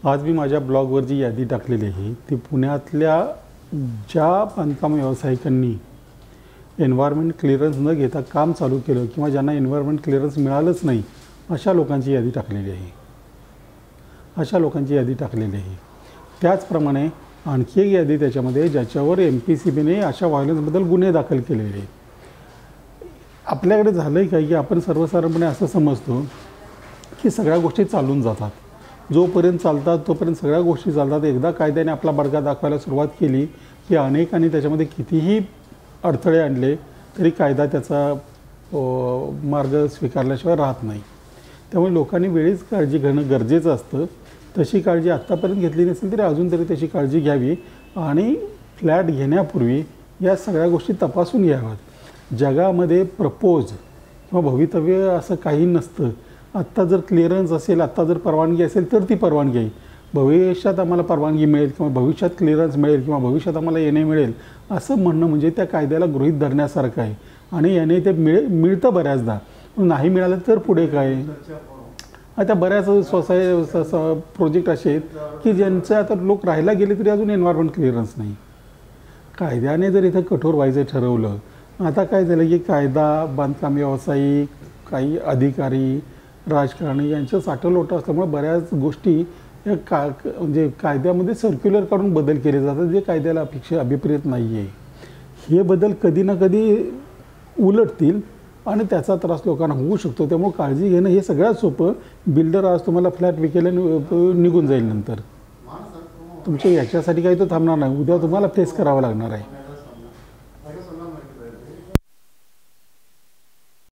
आज मी माझ्या ब्लॉगवर जी यादी टाकलेली आहे ती पुण्यातल्या ज्या बांधकाम व्यावसायिकांनी एन्व्हायरमेंट क्लिअरन्स न घेता काम चालू केलं किंवा ज्यांना एन्व्हायरमेंट क्लिअरन्स मिळालंच नाही अशा लोकांची यादी टाकलेली आहे. त्याचप्रमाणे आणखी एक यादी त्याच्यामध्ये ज्याच्यावर MPCBने अशा व्हायलन्सबद्दल गुन्हे दाखल केलेले आहेत. आपल्याकडे झालं आहे काय की आपण सर्वसाधारणपणे असं समजतो की सगळ्या गोष्टी चालून जातात, जोपर्यंत चालतात तोपर्यंत सगळ्या गोष्टी चालतात. एकदा कायद्याने आपला बडगा दाखवायला सुरुवात केली की अनेकांनी त्याच्यामध्ये कितीही अडथळे आणले तरी कायदा त्याचा मार्ग स्वीकारल्याशिवाय राहत नाही. त्यामुळे लोकांनी वेळीच काळजी घेणं गरजेचं असतं. तशी काळजी आत्तापर्यंत घेतली नसेल तरी अजून तरी तशी काळजी घ्यावी आणि फ्लॅट घेण्यापूर्वी या सगळ्या गोष्टी तपासून घ्याव्यात. जगामध्ये प्रपोज किंवा भवितव्य असं काही नसतं. आत्ता जर क्लिअरन्स असेल, आत्ता जर परवानगी असेल तर ती परवानगी आहे. भविष्यात आम्हाला परवानगी मिळेल किंवा भविष्यात क्लिअरन्स मिळेल किंवा भविष्यात आम्हाला येणे मिळेल असं म्हणणं म्हणजे त्या कायद्याला गृहीत धरण्यासारखं आहे. आणि याने ते मिळतं बऱ्याचदा, नाही मिळालं तर पुढे काय. आता बऱ्याच प्रोजेक्ट असे आहेत की ज्यांचं आता लोक राहायला गेले तरी अजून एन्व्हायरमेंट क्लिअरन्स नाही. कायद्याने जर इथं कठोर व्हायचं ठरवलं, आता काय झालं की कायदा, बांधकाम व्यावसायिक, काही अधिकारी, राजकारणी यांचं साठवलोटं असल्यामुळे बऱ्याच गोष्टी या म्हणजे कायद्यामध्ये सर्क्युलर काढून बदल केले जातात जे कायद्याला अभिप्रेत नाही आहे. हे बदल कधी ना कधी उलटतील आणि त्याचा त्रास लोकांना होऊ शकतो. त्यामुळे काळजी घेणं हे सगळ्यात सोपं. बिल्डर आज तुम्हाला फ्लॅट विकायला निघून जाईल, नंतर तुमच्या याच्यासाठी काही तो थांबणार नाही. उद्या तुम्हाला फेस करावं लागणार आहे.